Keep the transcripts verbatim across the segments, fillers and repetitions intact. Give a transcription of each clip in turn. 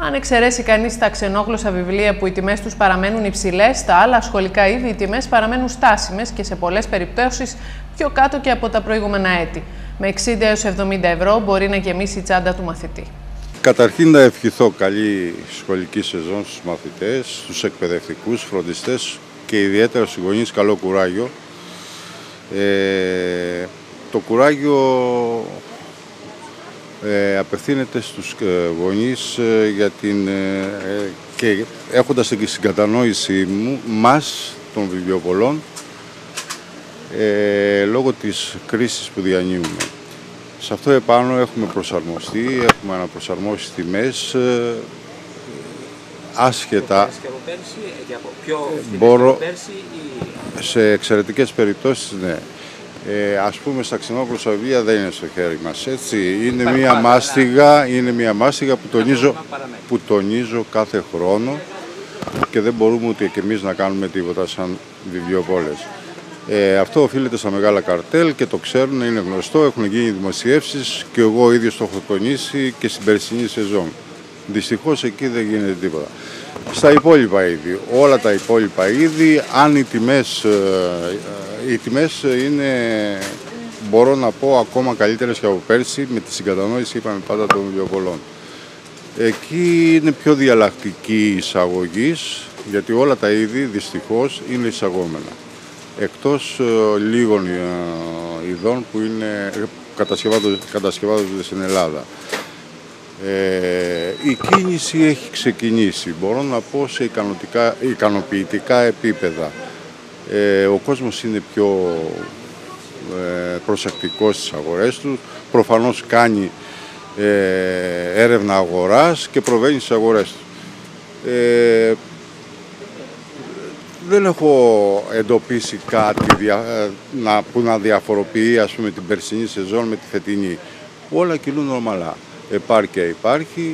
Αν εξαιρέσει κανείς τα ξενόγλωσσα βιβλία που οι τιμές τους παραμένουν υψηλές, στα άλλα σχολικά είδη οι τιμές παραμένουν στάσιμες και σε πολλές περιπτώσεις πιο κάτω και από τα προηγούμενα έτη. Με εξήντα έως εβδομήντα ευρώ μπορεί να γεμίσει η τσάντα του μαθητή. Καταρχήν να ευχηθώ καλή σχολική σεζόν στους μαθητές, στους εκπαιδευτικούς, φροντιστές και ιδιαίτερα στους γονείς καλό κουράγιο. Ε, το κουράγιο ε, απευθύνεται στους γονείς ε, για την, ε, και έχοντας την συγκατανόηση μου, μας των βιβλιοπωλών, ε, λόγω της κρίσης που διανύουμε. Σε αυτό επάνω έχουμε προσαρμοστεί, έχουμε αναπροσαρμόσει τιμές, ε, άσχετα. Και από πέρσι, και από πιο μπορώ, από πέρσι, ή... σε εξαιρετικές περιπτώσεις, ναι. Ε, ας πούμε στα ξενόγλωσσα βιβλία δεν είναι στο χέρι μας, έτσι. Είναι Υπάρχει μια πάντα, μάστιγα, είναι μια μάστιγα που τονίζω, παραμένει. που τονίζω κάθε χρόνο και δεν μπορούμε ούτε και εμείς να κάνουμε τίποτα σαν βιβλιοπόλες. Ε, αυτό οφείλεται στα μεγάλα καρτέλ και το ξέρουν, είναι γνωστό, έχουν γίνει δημοσιεύσεις και εγώ ίδιος το έχω τονίσει και στην περσινή σεζόν. Δυστυχώς εκεί δεν γίνεται τίποτα. Στα υπόλοιπα είδη, όλα τα υπόλοιπα είδη, αν οι τιμές, οι τιμές είναι, μπορώ να πω, ακόμα καλύτερες και από πέρσι, με τη συγκατανόηση, είπαμε πάντα, των βιβλιοπωλών. Εκεί είναι πιο διαλλακτική εισαγωγής, γιατί όλα τα είδη δυστυχώς είναι εισαγόμενα. Εκτός ε, λίγων ε, ειδών που είναι, κατασκευάζονται στην Ελλάδα. Ε, η κίνηση έχει ξεκινήσει, μπορώ να πω, σε ικανοποιητικά επίπεδα. Ε, ο κόσμος είναι πιο ε, προσεκτικός στις αγορές του, προφανώς κάνει ε, έρευνα αγοράς και προβαίνει στις αγορές του. Ε, Δεν έχω εντοπίσει κάτι δια, να, που να διαφοροποιεί, ας πούμε, την περσινή σεζόν με τη φετινή. Όλα κυλούν ομαλά. Επάρκεια υπάρχει.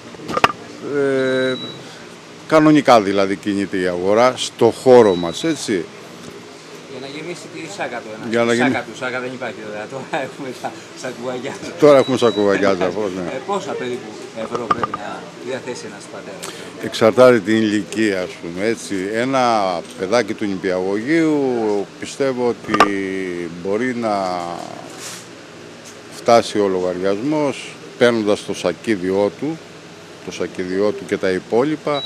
Ε, κανονικά δηλαδή κινείται η αγορά στο χώρο μας, έτσι. Για να γεμίσει τη σάκα του. Ένα. Για να σάκα γεμί... του, σάκα δεν υπάρχει βέβαια. Τώρα έχουμε τα σακουβαγιάζα. Τώρα έχουμε σακουβαγιάζα, πώς, ναι. Ε, πόσα περίπου ευρώ πρέπει να διαθέσει ένας πατέρας? Εξαρτάται την ηλικία, ας πούμε, έτσι. Ένα παιδάκι του νηπιαγωγείου πιστεύω ότι μπορεί να φτάσει ο λογαριασμός παίρνοντας το σακίδιό του, το σακίδιό του και τα υπόλοιπα,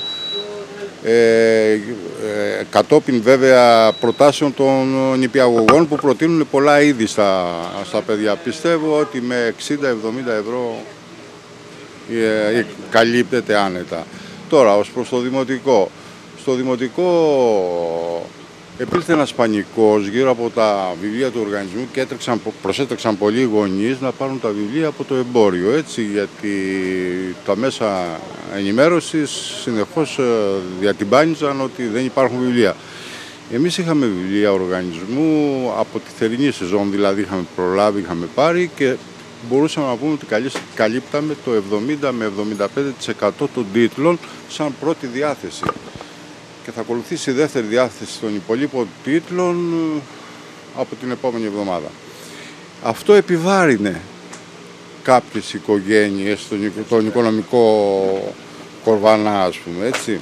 Ε, ε, κατόπιν βέβαια προτάσεων των νηπιαγωγών που προτείνουν πολλά είδη στα, στα παιδιά. Πιστεύω ότι με εξήντα με εβδομήντα ευρώ ε, ε, καλύπτεται άνετα. Τώρα, ως προς το δημοτικό. Στο δημοτικό επήλθε ένας πανικός γύρω από τα βιβλία του οργανισμού και έτρεξαν, προσέτρεξαν πολλοί γονείς να πάρουν τα βιβλία από το εμπόριο, έτσι, γιατί τα μέσα ενημέρωσης συνεχώς διατυμπάνιζαν ότι δεν υπάρχουν βιβλία. Εμείς είχαμε βιβλία οργανισμού από τη θερινή σεζόν, δηλαδή είχαμε προλάβει, είχαμε πάρει και μπορούσαμε να πούμε ότι καλύπταμε το εβδομήντα με εβδομήντα πέντε τοις εκατό των τίτλων σαν πρώτη διάθεση. Και θα ακολουθήσει η δεύτερη διάθεση των υπολείπων τίτλων από την επόμενη εβδομάδα. Αυτό επιβάρυνε κάποιες οικογένειες στον, τον οικονομικό κορβανά, ας πούμε, έτσι.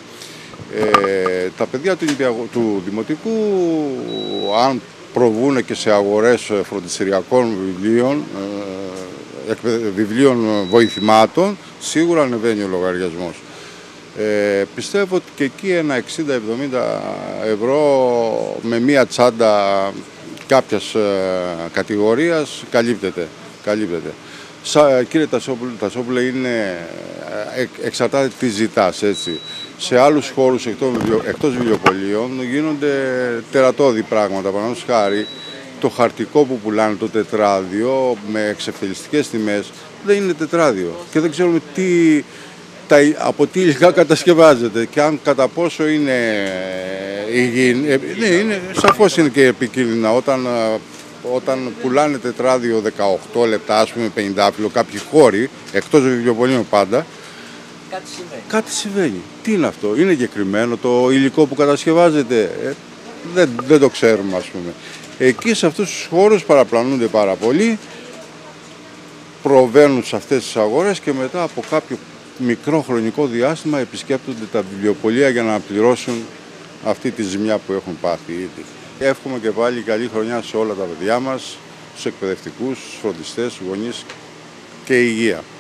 Ε, τα παιδιά του, του Δημοτικού, αν προβούν και σε αγορές φροντιστηριακών βιβλίων, ε, βιβλίων βοηθημάτων, σίγουρα ανεβαίνει ο λογαριασμός. Ε, πιστεύω ότι και εκεί ένα εξήντα με εβδομήντα ευρώ με μία τσάντα κάποιας ε, κατηγορίας καλύπτεται. καλύπτεται. Σα, κύριε Τασόπουλε, είναι, ε, εξαρτάται τι ζητάς, έτσι. Σε άλλους χώρους εκτός, εκτός βιβλιοπωλείων γίνονται τερατώδη πράγματα. Παραδείγματος χάρη, το χαρτικό που πουλάνε, το τετράδιο με εξευτελιστικές τιμές, δεν είναι τετράδιο και δεν ξέρουμε τι, τα, από τι υλικά κατασκευάζεται και αν κατά πόσο είναι υγιεινή. Ναι, είναι, σαφώς είναι και επικίνδυνα όταν, όταν πουλάνε τετράδιο δεκαοκτώ λεπτά, ας πούμε πενηντάφυλλο, κάποιοι χώροι, εκτός βιβλιοπωλείων πάντα, κάτι συμβαίνει. Κάτι συμβαίνει. Τι είναι αυτό, είναι εγκεκριμένο το υλικό που κατασκευάζεται, ε, δεν, δεν το ξέρουμε, ας πούμε. Εκεί σε αυτούς τους χώρους παραπλανούνται πάρα πολύ, προβαίνουν σε αυτές τις αγορές και μετά από κάποιο μικρό χρονικό διάστημα επισκέπτονται τα βιβλιοπωλεία για να πληρώσουν αυτή τη ζημιά που έχουν πάθει ήδη. Εύχομαι και πάλι καλή χρονιά σε όλα τα παιδιά μας, στους εκπαιδευτικούς, στους φροντιστές, στους γονείς και υγεία.